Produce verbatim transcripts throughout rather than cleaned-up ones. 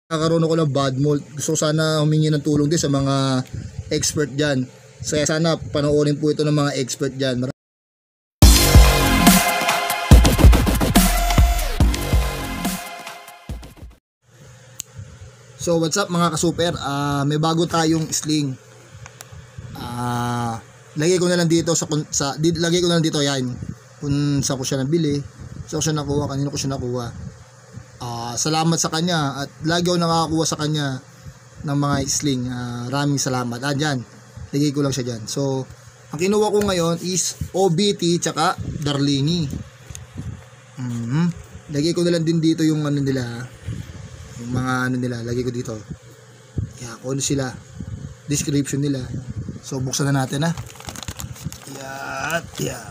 Kakaroon ako ng badmolt. Gusto ko sana humingi ng tulong din sa mga expert dyan. So sana panoorin po ito ng mga expert dyan. So what's up mga kasuper, uh, may bago tayong sling. uh, Lagay ko na lang dito sa, sa di, Lagay ko na lang dito yan kung saan ko siya nabili, saan ko siya nakuha, kanino ko siya nakuha. uh, Salamat sa kanya at lagi ako nakakakuha sa kanya ng mga sling. uh, Maraming salamat. Ah dyan, lagay ko lang siya dyan. So ang kinuha ko ngayon is O B T tsaka Darlingi. mm-hmm. Lagay ko na lang din dito yung ano nila, yung mga ano nila, lagay ko dito. Kaya kung ano sila, description nila. So buksan na natin ha. Yan, yan.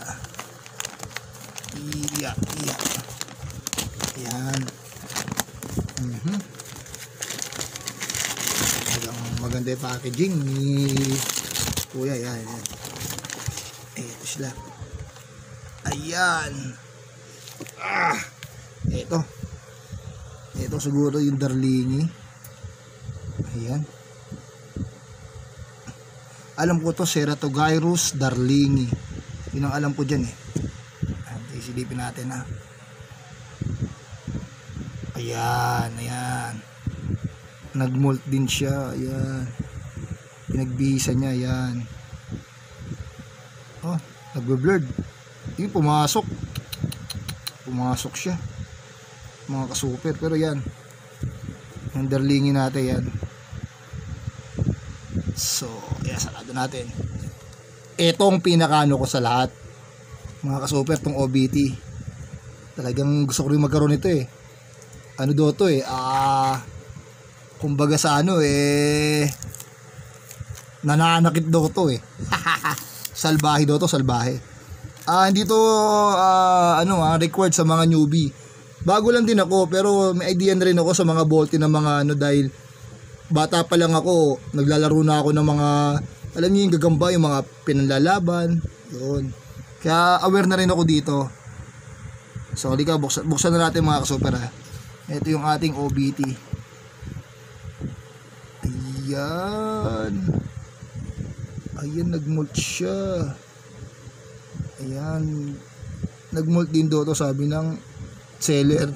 Yan, yan. Yan. Mhm. Maganda yung packaging ni Kuya. Yan, yan. Eh, ito sila. Ayan. Ah, ito. Ito siguro yung Darlingi. Ayan. Alam ko to, Ceratogyrus Darlingi. Yun ang alam ko dyan eh. Isilipin natin ha. Ayan, ayan. Nagmolt din siya. Ayan. Pinagbihisa niya. Ayan. Oh, nagbe-blurred. Yung pumasok. Pumasok siya. Mga kasuper. Pero yan, yung Darlingi natin yan. So ayan, sarado natin. Etong pinakano ko sa lahat mga kasuper, tong O B T. Talagang gusto ko rin magkaroon nito eh. Ano do to eh, ah kumbaga sa ano eh, nananakit do to eh. Salbahe do to, salbahe. Ah hindi to uh, ano ah, required sa mga newbie. Bago lang din ako, pero may idea na rin ako sa mga bolti ng mga ano, dahil bata pa lang ako, naglalaro na ako ng mga, alam niyo yung gagamba, yung mga pinanlalaban, yun. Kaya aware na rin ako dito. So halika, buksan, buksan na natin mga kasuper ha. Ito yung ating O B T. Ayan. Ayan, nagmolt siya. Ayan. Nagmolt din doon, sabi ng seller.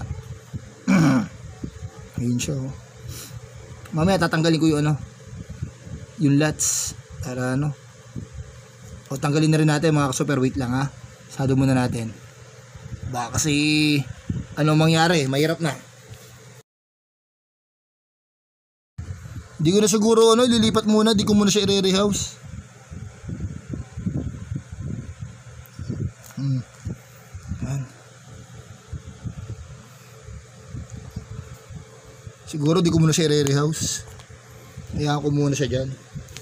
Ayun siya oh. Mamaya tatanggalin ko yung ano, yung lats para ano, o tanggalin na rin natin mga kasuper. Wait lang ha, sado muna natin, baka kasi ano mangyari, mahirap na. Hindi ko na siguro ano, lilipat muna, di ko muna siya i-rehouse. hmm. Yan. Siguro di ko muna siya i-rehouse. Hayaan ko muna siya dyan.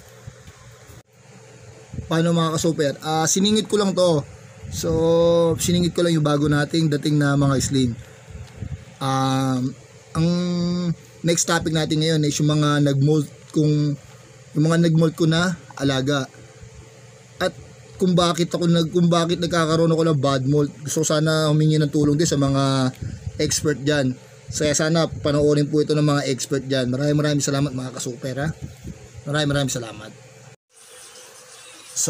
Paano mga kasuper? Uh, siningit ko lang to. So siningit ko lang yung bago nating dating na mga sling. um, Ang next topic natin ngayon is yung mga nagmolt kung yung mga nagmolt ko na alaga. At kung bakit ako nag kung bakit nagkakaroon ako ng badmolt. Gusto ko sana humingi ng tulong din sa mga expert dyan. So sana panoorin po ito ng mga expert dyan. Maraming maraming salamat mga kasuper ha. Maraming maraming salamat. So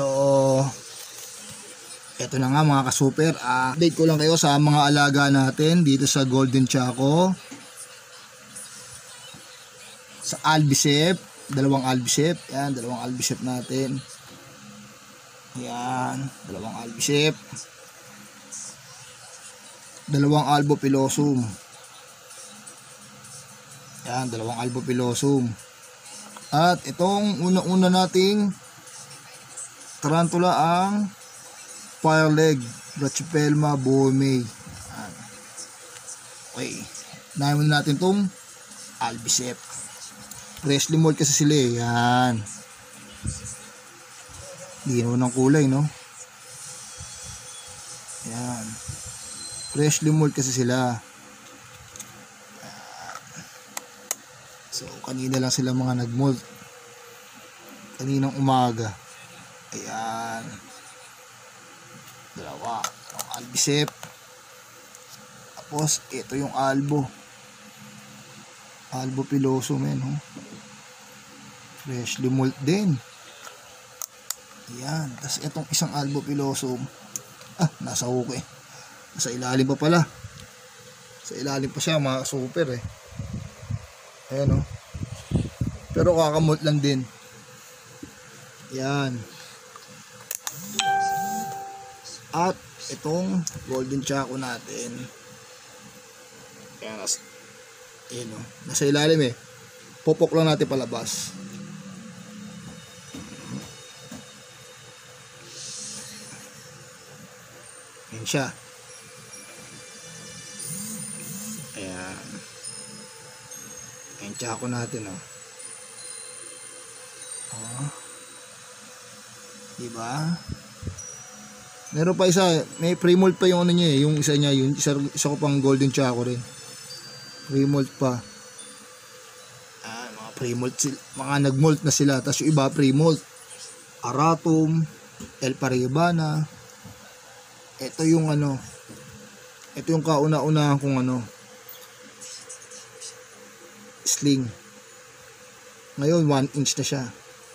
eto na nga mga kasuper, uh, update ko lang kayo sa mga alaga natin dito sa Golden Chaco. Sa Albicep, dalawang Albicep. Yan, dalawang Albicep natin. Yan, dalawang Albicep. Dalawang Albopilosum. Yan, dalawang Albopilosum. At itong una-una nating Tarantula ang fire leg, Brachypelma bohemei. Okay, namin natin itong Albicep. Freshly mold kasi sila eh. Yan, lino ng kulay no. Yan, freshly mold kasi sila. So kanina lang sila mga nagmolt, kaninang umaga. Ayan, dalawa ang Albicep. Tapos ito yung albo. Albopilosum yan, oh. Freshly molt din. Yan. Tapos itong isang albopilosum. Ah, nasa hook eh. Nasa ilalim pa pala. Sa ilalim pa siya, mga super eh. Ayan, oh. Pero kakamolt lang din. Yan. At itong golden Chaco natin. Ayan, nas, ayan, oh. Nasa ilalim eh. Popok lang natin palabas. Ayan siya. Ayan. Ayan Chaco natin, oh. Oh. Diba? Meron pa isa, may pre-molt pa yung ano niya eh, yung isa niya, yung isa, isa ko pang golden Chaco rin. Pre-molt pa. Ah, mga pre-molt sila, mga nag-molt na sila, tapos yung iba pre-molt. Aratum, El Paribana. Ito yung ano, ito yung kauna-unahan kong ano, sling. Ngayon one inch na siya.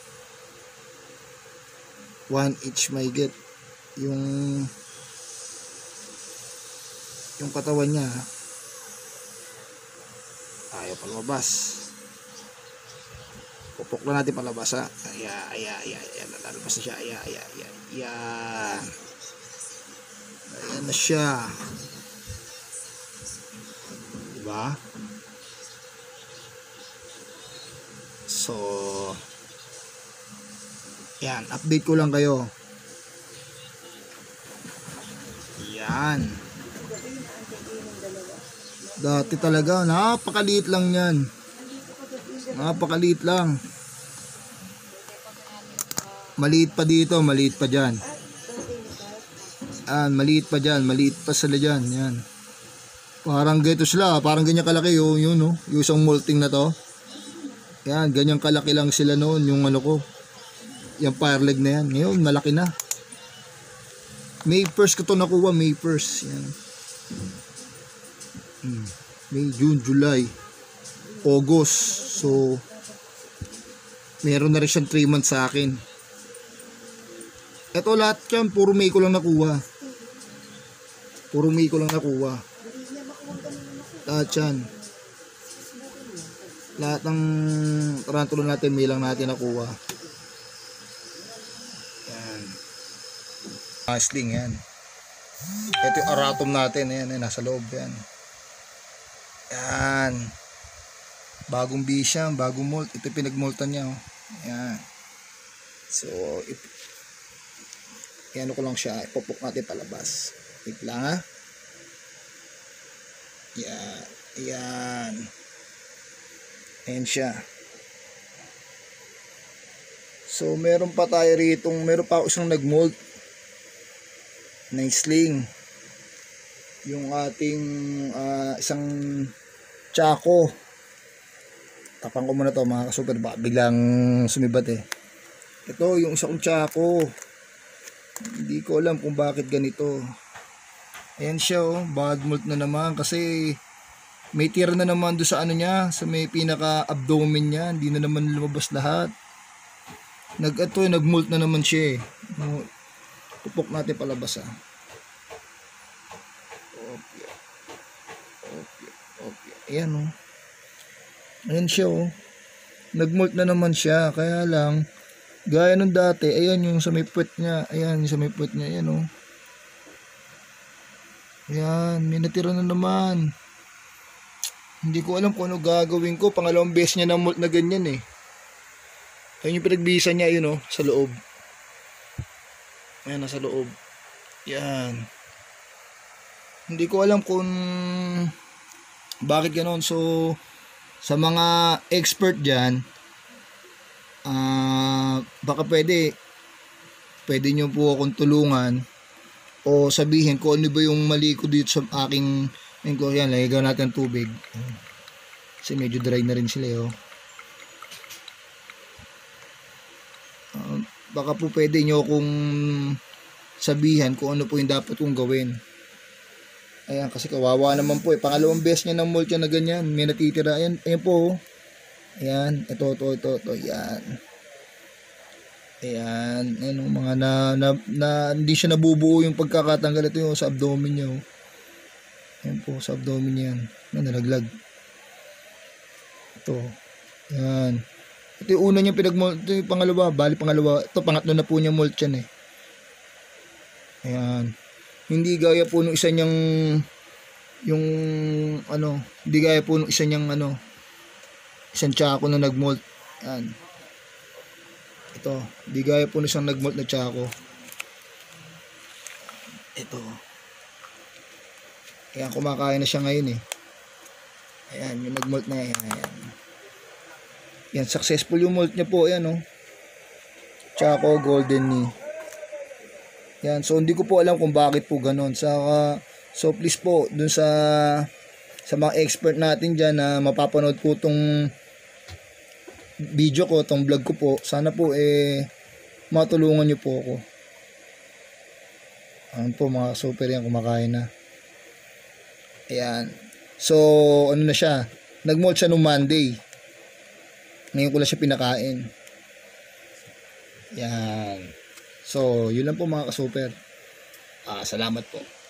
one inch may get yung yung katawan niya. Ayaw palabas. Pupok lang natin palabas, ha. Aya, aya, aya, aya. Lalabas na siya. Aya, aya, aya. Yan. Ayan na siya. Diba? So, yan, update ko lang kayo. Yan. Dati talaga, napakaliit lang yan. Napakaliit lang. Maliit pa dito, maliit pa dyan. Yan, maliit pa dyan, maliit pa sila dyan. Yan. Parang ganito sila, parang ganyan kalaki yung, yun, no? Yung isang molting na to. Yan, ganyan kalaki lang sila noon, yung ano ko. Yung fire leg na yan. Ngayon, malaki na. May first ko to nakuha, May first. Yan. Hmm. May, June, July, August. So, meron na rin siyang three months sa akin. Ito lahat yan, puro May ko lang nakuha. Puro May ko lang nakuha. Lahat yan. Lahat ng tarantula natin, May lang natin nakuha. Yan. Ah, sling yan. Ito yung aratum natin. Yan, yan, nasa loob yan. Yan. Bagong bisya, bagong molt. Ito pinagmoltan niya. Oh. Yan. So, ip yan ko lang siya. Ipopok natin palabas. Ip lang, ha. Yan. Yan. Ayan siya. So, meron pa tayo rito. Meron pa ako isang nagmold na sling. Yung ating uh, isang Chaco. Tapang ko muna to mga kasuper. Baka biglang sumibat eh. Ito yung isang Chaco. Hindi ko alam kung bakit ganito. Ayan siya, oh. Badmolt na naman. Kasi may tira na naman doon sa ano niya. Sa may pinaka-abdomen niya. Hindi na naman lumabas lahat. Nag, ito, nag-molt na naman siya eh. Tupok natin palabas, ah. Okay. Okay. Okay. Ayan, oh. Ayan siya, oh. Nag-molt na naman siya. Kaya lang, gaya nung dati, ayan yung sa may puwet niya. Ayan, yung sa may puwet niya. Ayan, oh. Ayan, may natira na naman. Hindi ko alam kung ano gagawin ko. Pangalawang beses niya na molt na ganyan, eh. Ayan yung pinagbisa niya, yun, oh, sa loob. Ayan, nasa loob. Yan. Hindi ko alam kung bakit ganoon. So, sa mga expert dyan, uh, baka pwede, pwede nyo po akong tulungan o sabihin kung ano ba yung mali ko dito sa aking, ayun ko, yan, lagyan natin ng tubig. Kasi medyo dry na rin sila, oh. Uh, baka po pwede nyo kung sabihan kung ano po yung dapat kong gawin. Ayan, kasi kawawa naman po eh. Pangalawang beses niya ng molt yan na ganyan. May natitira. Ayan, ayan po. Ayan, ito, ito, ito, ito. Ayan. Ayan, ayan yung mga na, na, na hindi siya nabubuo yung pagkakatanggal. Ito yung sa abdomen niya. Oh. Ayan po, sa abdomen niya yan. Ayan, nalaglag. Ito. Ayan. Ito yung una niya pinag-molt. Ito yung pangalawa. Bali pangalawa. Ito, pangatlo na po niya molt yan eh. Ayan. Hindi gaya po nung isa niyang yung ano, hindi gaya po nung isa niyang ano, isang Chaco na nag-molt. Ayan. Ito, hindi gaya po nung isang nag-molt na Chaco. Ito. Ayan, kumakain na siya ngayon eh. Ayan, yung nag-molt na yan. Ayan. Yan, successful yung molt niya po. Ayan, oh. Chaco Golden Knee. Yan, so hindi ko po alam kung bakit po ganun. Saka, so please po, dun sa sa mga expert natin dyan na mapapanood po tong video ko, tong vlog ko po. Sana po eh, matulungan nyo po ako. Ayan po mga super yan, kumakain na. Ayan. So, ano na siya? Nag-molt siya nung Monday. Ngayon ko lang siya pinakain. Yan. So, yun lang po mga ka-super. Ah, salamat po.